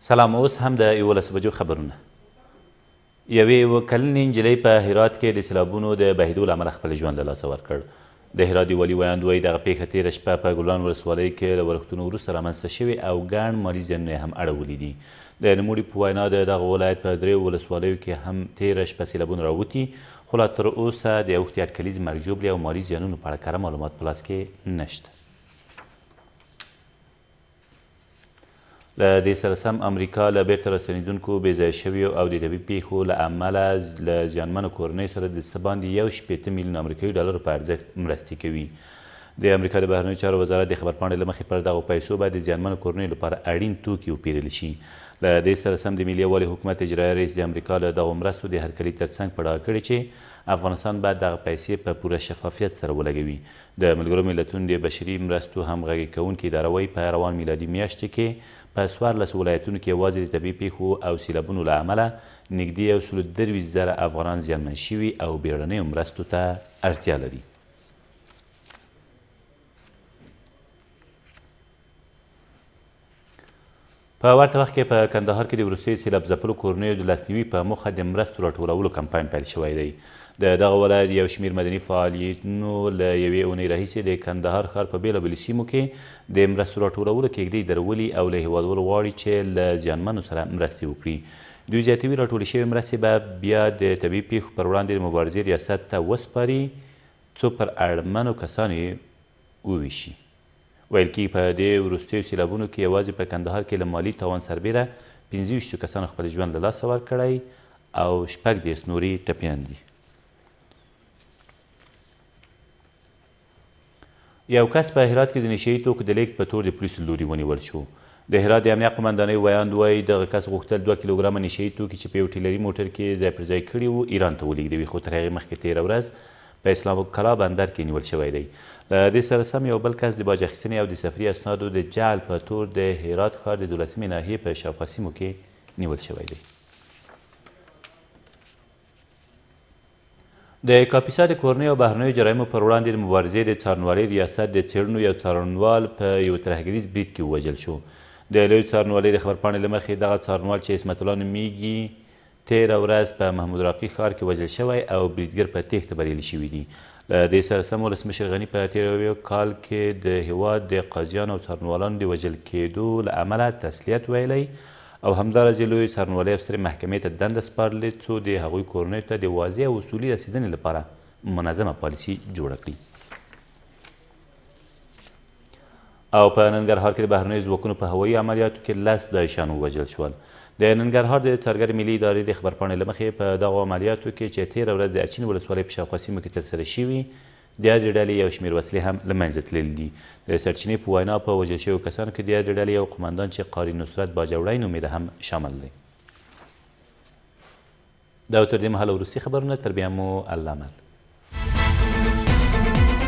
سلام. اوس هم د 11 بجو خبرونه. یوې 7 کلنې نجلۍ په هرات کې د سیلابونو د بهیدو له امله خپل ژوند له لاسه ورکړ. د هرات والي ویاند وایي دغه پیښه تېره شپه په ګلان ولسوالۍ کې له ورښتونو وروسته رامنځته شوې او ګڼ مالي زیانونه هم اړولي دي. د نوموړي په وینا د دغه ولایت په 3 ولسوالیو کې هم تېره شپه سیلابونه راوتي، خو لا تر اوسه د اوښتې اټکلیز مرګ ژوبلې او مالي زیانونو په اړه کره معلومات په لاس کې نشته. له دې سره سم امریکا له بیرته راستنېدونکو بې ځایه شویو او د طبیعي پیښو له امله له زیانمنو کورنیو سره د څه باندې 1.8 میلیون امریکایي ډالرو په ارزښت مرستې کوي. د امریکا د بهرنیو چارو وزارت د خبرپاڼې له مخې پر دغو پیسو باید د زیانمنو کورنیو لپاره اړین توکي وپېرل شي. له دې سره سم د ملي یووالي حکومت اجرایي رئیس د امریکا له دغو مرستو د هرکلي ترڅنګ په ډاګه کړې چې افغانستان باید دغه پیسې په پوره شفافیت سره ولګوي. د ملګرو ملتونو د بشري مرستو همغږي کوونکي اداره وایي په روان میلادي میاشت کې په 14 ولایتونو کې یوازې د طبیعي پیښو او سیلابونو له امله نږدې 123,000 افغانان زیانمن شوي او بیړنیو مرستو ته اړتیا لري. په ورته وخت کې په کندهار کې د وروستیو سیلاب ځپلو کورنیو د لاسنیوي په موخه د مرستو راټولولو کمپاین پیل شوی دی. د دغه ولایت یو شمېر مدني فعالیتونو له یوې اونۍ راهیسې د کندهار ښار په بېلابېلو سیمو کې د مرستو راټولولو کېږدۍ درولي او له هېوادوالو غواړي چې له زیانمنو سره مرستې وکړي. دوی زیاتوي راټولې شوې مرستې به بیا د طبیعي پیښو پر وړاندې د مبارزې ریاست ته وسپاري څو پر اړمنو کسانو یې وویشي. ویل کېږي په دې وروستیو سیلابونو کې یوازې په کندهار کې له مالي تاوان سربیره 25 کسانو خپل ژوند له لاسه ورکړی او 6 نورې ټپیان دي. یو کس په هرات کې د نشه یي توکو د لیږد په تور د پولیسو لوري ونیول شو. د هرات د امنیه قمندانۍ ویاند وایي دغه کس غوښتل 2 کیلوګرامه نشه یي توکي چې په یو ټیلري موټر کې ځای پر ځای کړي وو ایران ته ولېږدوي، خو تر هغې مخکې تېره ورځ په اسلام کلا بندر کې نیول شوی دی. له دې سره سم یو بل کس د باج اخیستنې او د سفري اسنادو د جعل په تور د هرات ښار د 12مې ناحیې په شاوخوا سیمو کې نیول شوی دی. د کاپیسا د کورنیو او بهرنیو جرایمو پر وړاندې د مبارزې د څارنوالۍ ریاست د څېړنو یو څارنوال په یو ترهګریز برید کې ووژل شو. د لوی څارنوالۍ د خبرپاڼې له مخې دغه څارنوال چې عصمت الله نومیږي تېره ورځ په محمود راقي ښار کې وژل شوی او بریدګر په تېښته بریالي شوي دي. له دې سره سم ولسمشر غني په تېره کال کې د هېواد د قاضیانو او څارنوالانو د وژل کېدو له امله تسلیت ویلی او همداراز یې لویې څارنوالۍ او سترې محکمې ته دنده سپارلې څو د هغوی کورنیو ته د واضح او اصولي رسېدنې لپاره منظمه پالیسي جوړه کړي. او په ننګرهار کې د بهرنیو ځواکونو په هوایي عملیاتو کې 10 داعشیان ووژل شول. د ننګرهار د څارګر ملي ادارې د خبرپاڼې له مخې په دغو عملیاتو کې چې تېره ورځ د اچین ولسوالۍ په شاوخوا سیمو کې ترسره شوي د یادې ډلې یو شمېر وسلې هم له منځه تللي دي. د سرچینې په وینا په وژل شویو کسانو کې د یادې ډلې یو قمندان چې قاري نصرت باجوړی نومېده هم شامل دی. دا تر دې مهاله وروستي خبرونه، تر بیا مو الله امان.